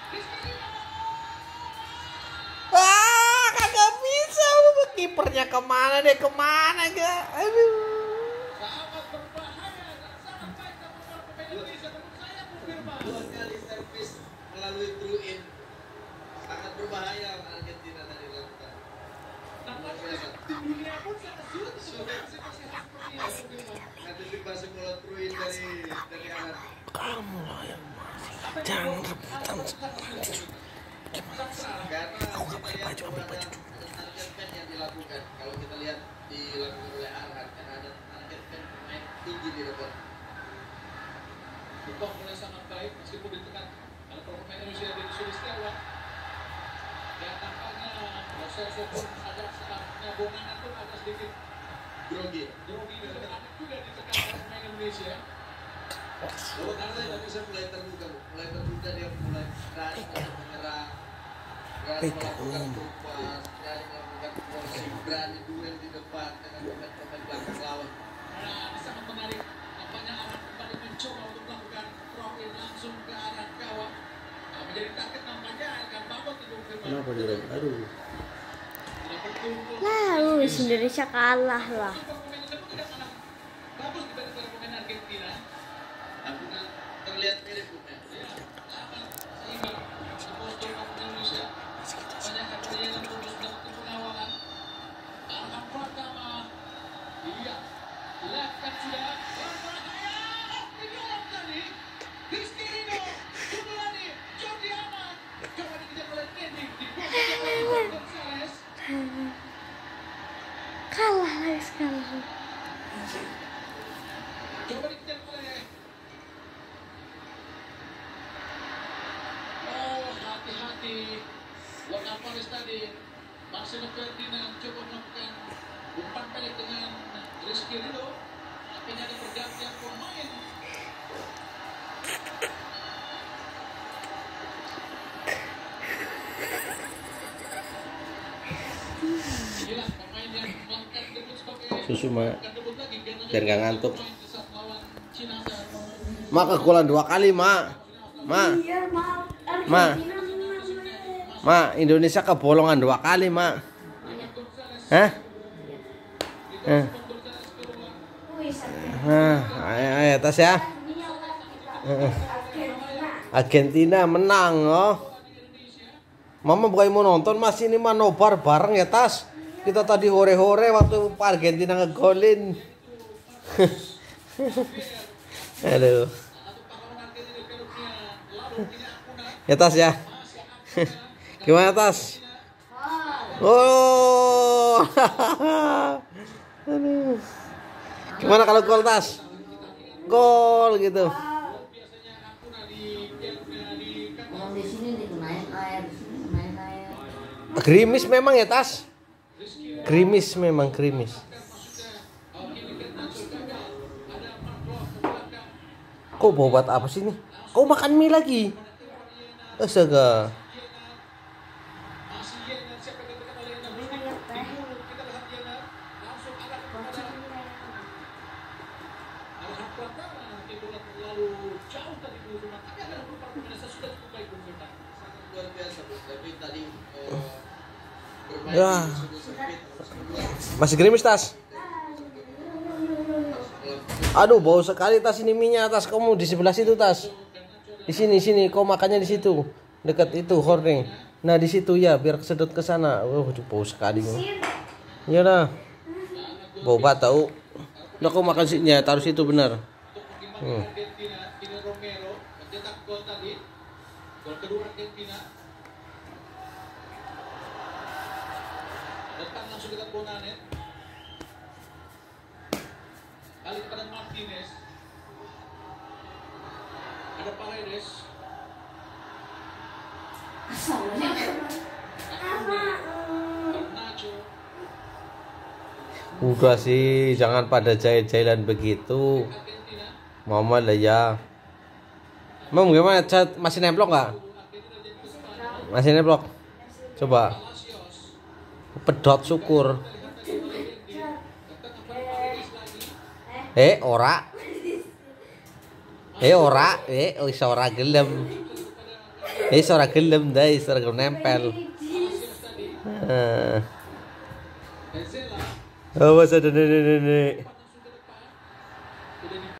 Kagak bisa. Kipernya kemana deh? Kemana gak? Aduh. Dua kali servis melalui through in. Sangat berbahaya Argentina tadi lakukan. Tim dunia pun sangat sulit antisipasi bola through in dari Arab. Kamu lah yang jangan rebutan. Karena aku nggak pakai baju, ambil baju dulu. Target man yang dilakukan kalau kita lihat dilakukan oleh Arhan karena ada target man pemain tinggi di depan. Bukan mulai sangat baik meskipun ditekan oleh pemain Indonesia di Sulistiawan. Dan tampaknya proses pun agak setengahnya bonangan pun agak sedikit Grogi dan terakhir juga ditekan oleh pemain Indonesia. Lalu karena yang bisa mulai terbuka dia mulai berani menyerang, berani melakukan kupas, berani melakukan porsi, berani duel di depan dengan pemain belakang lawan. Nah, ini sangat menarik. Nampaknya Arhan kembali mencoba untuk melakukan throw in langsung ke arah gawang. Nah, menjadi target nampaknya akan babak itu. Kenapa dia? Aduh. Lah, Indonesia kalah lah. Bagus dibanding para pemain Argentina. Nampaknya terlihat mirip bukan? Sehingga postur pemain Indonesia banyak yang terus melakukan pengawalan. Arhan Pratama, iya, lekat sudah berbahaya. Diolong tadi, Rizky Ridho, Jumlani, Jordi Amat, coba dikejar oleh Teddy, dibuang oleh Gonzales. Kalah lagi sekarang. Coba dikejar oleh hati-hati Luka Paris tadi. Marcelo Ferdinand coba melakukan umpan pendek dengan Rizky Ridho. Akhirnya ada pergantian pemain. Inilah pemain yang melakukan debut sebagai Susu mah debut lagi biar nggak ngantuk. saat melawan Cina. Mak kegolan 2 kali, Mak. Mak. Iya, maaf. Ma. Mak, Indonesia kebolongan 2 kali, Mak. Hah? Ayo atas ya. Argentina menang, oh. Mama bukan mau nonton, Mas, ini mah nobar bareng ya, Tas. Kita tadi hore-hore waktu Argentina ngegolin. Aduh. Ya, Tas ya. Gimana, Tas? Oh. Aduh. Gimana kalau gol, Tas? Gol gitu. Kalau di sini dikenain air, di sini dikenain air. Gerimis memang ya, Tas. Gerimis memang gerimis. Kok bawa buat apa sih nih? Kau makan mie lagi? Astaga. Luar biasa, tapi tadi Ya. Masih gerimis, Tas. Aduh, bau sekali, Tas, ini minyak, Tas. Kamu di sebelah situ, Tas. Di sini. Kau makannya di situ. Dekat itu hording. Nah, di situ ya, biar kesedot ke sana. Bau sekali. Iya lah. Bau bat tahu. Udah kau makan sini, taruh situ benar. Argentina, ini Romero mencetak gol tadi. Gol kedua Argentina. Datang langsung dekat Bonanet. Kali kepada Martinez. Ada Paredes. Garnacho. Udah sih, jangan pada jahil-jahilan begitu. Argentina. Mama lah ya. Mam, gimana? Masih nemplok nggak? Masih nemplok. Coba. Pedot syukur. Ora. Ora gelem. Ora gelem dai, ora gelem nempel. Enzela Awas ada nenek-nenek.